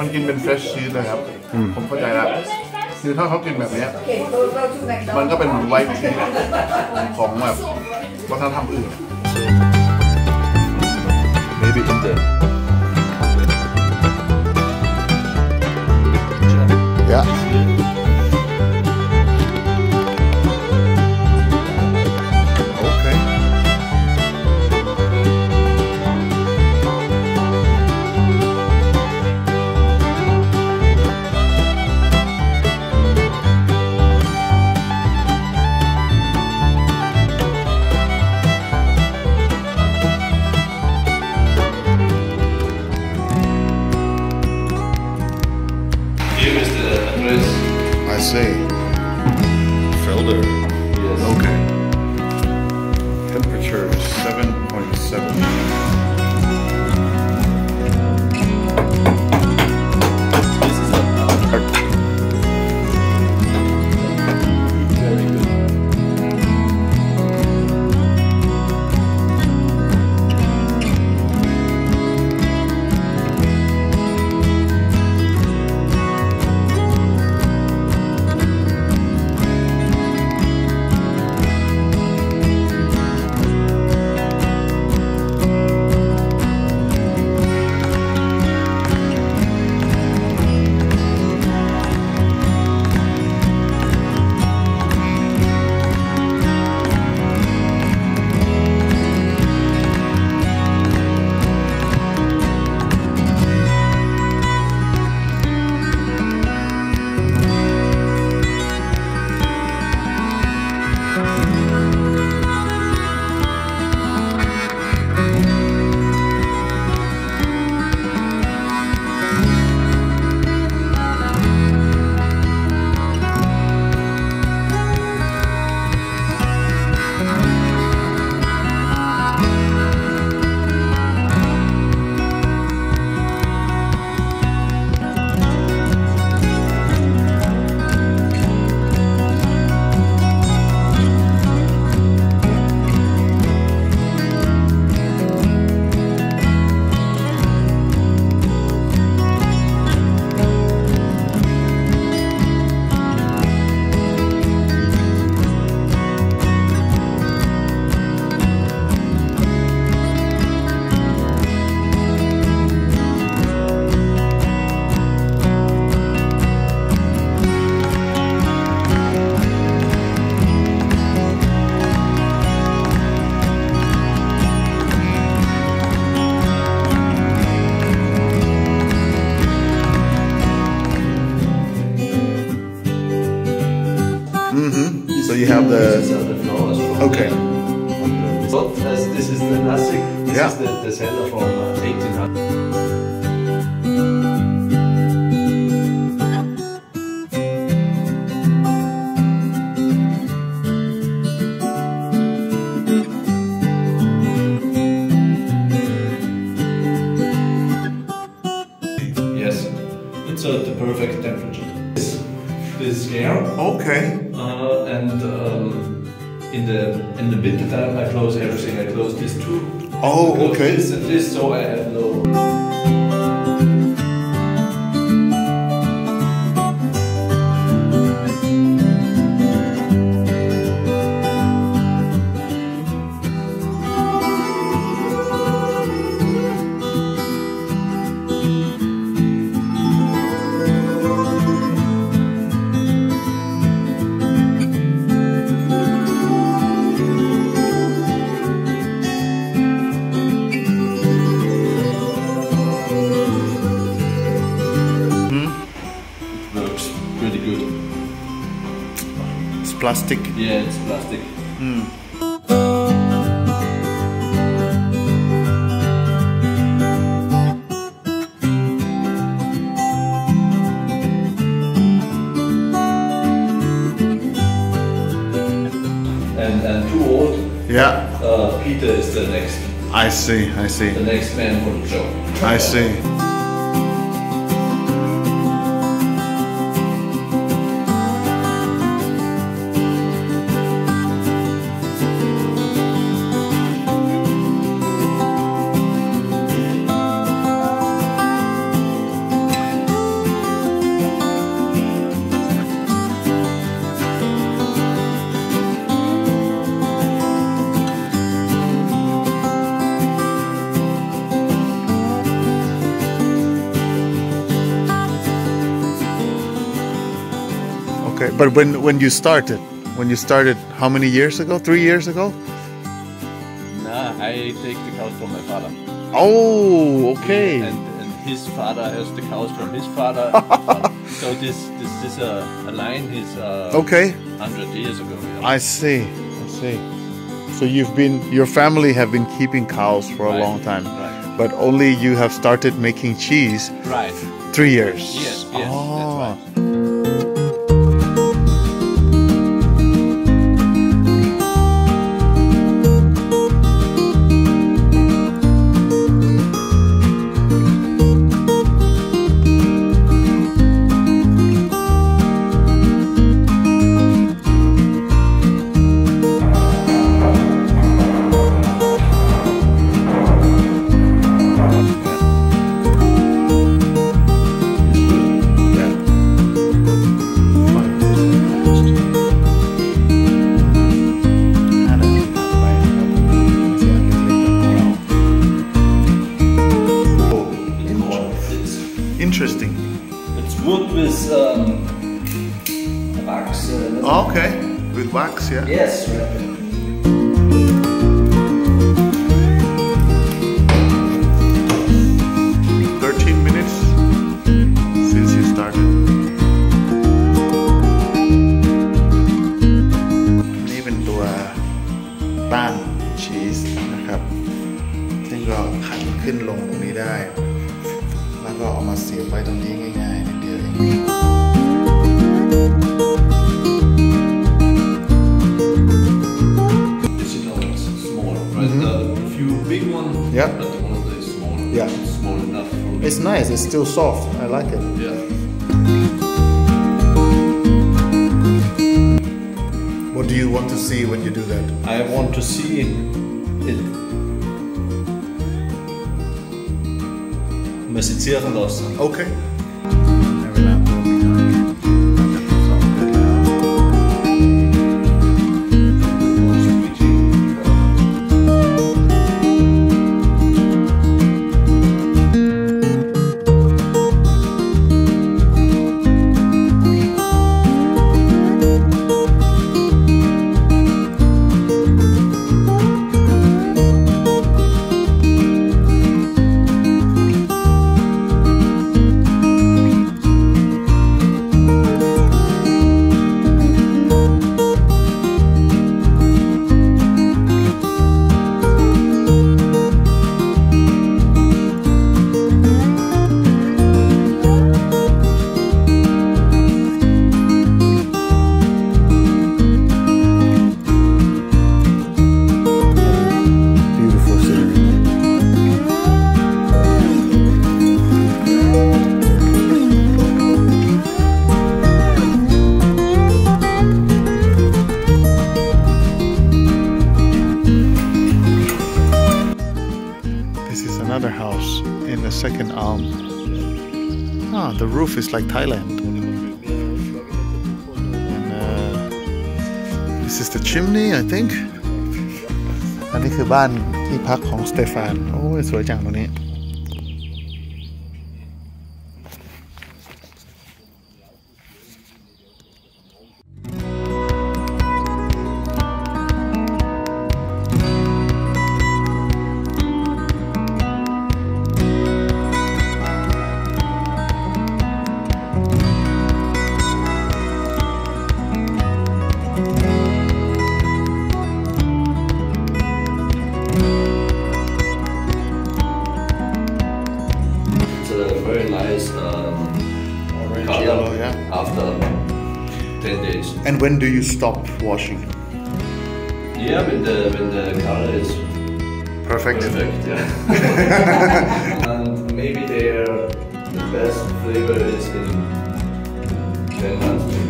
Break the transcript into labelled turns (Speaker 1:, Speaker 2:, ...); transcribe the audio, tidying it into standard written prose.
Speaker 1: กินเป็น fresh cheese เลยครับผมเข้าใจแล้วคือถ้าเขากินแบบนี้มันก็เป็น white cheese ของแบบวัฒนธรรมอื่น
Speaker 2: maybe in the
Speaker 1: yeah I see. Filter.
Speaker 2: Yes.
Speaker 1: Okay. Temperature is 7.7.
Speaker 2: This is very good.
Speaker 1: So you have the. Okay.
Speaker 2: This is the classic. This
Speaker 1: Yeah.
Speaker 2: is the seller from 1800. Yes, it's at the perfect temperature. This air.
Speaker 1: Okay.
Speaker 2: And in the winter time I close everything. I close these two.
Speaker 1: Oh, okay.
Speaker 2: This and this, so I have no.
Speaker 1: Plastic.
Speaker 2: Yeah, it's plastic. And too old.
Speaker 1: Yeah.
Speaker 2: Peter is the next.
Speaker 1: I see. I see.
Speaker 2: The next man for the job.
Speaker 1: I see. Okay, but when you started, how many years ago? 3 years ago?
Speaker 2: Nah, I take the cows from my father.
Speaker 1: Oh, okay.
Speaker 2: And his father has the cows from his father. So this is a line is
Speaker 1: okay.
Speaker 2: 100 years ago. Yeah.
Speaker 1: I see. So your family have been keeping cows for a long time,
Speaker 2: right.
Speaker 1: But only you have started making cheese.
Speaker 2: Right.
Speaker 1: 3 years.
Speaker 2: Yes,
Speaker 1: oh.
Speaker 2: That's right.
Speaker 1: Interesting.
Speaker 2: It's wood with wax.
Speaker 1: Oh, okay, with wax, yeah.
Speaker 2: Yes, right.
Speaker 1: 13 minutes since you started. นี่เป็นตัวต้านชีสนะครับซึ่งก็ขันขึ้นลงตรงนี้ได้แล้วก็เอามาเสียบไว้ตรงนี้ง่ายๆนิดเดียวเอง
Speaker 2: This is small, right? A few big ones,
Speaker 1: Yeah.
Speaker 2: but the one that is small.
Speaker 1: Yeah.
Speaker 2: It's small enough for me.
Speaker 1: It's nice, it's still soft, I like it.
Speaker 2: Yeah.
Speaker 1: What do you want to see when you do that?
Speaker 2: I want to see it messizieren lassen.
Speaker 1: Okay. Another house in the second Alm. Ah, the roof is like Thailand. And this is the chimney, I think. อันนี้คือบ้านที่พักของสเตฟานโอ้ยสวยจังตรงนี้ Yellow, yeah.
Speaker 2: After 10 days.
Speaker 1: And when do you stop washing?
Speaker 2: Yeah, when the color is
Speaker 1: perfect.
Speaker 2: Yeah. And maybe the best flavor is in 10 months.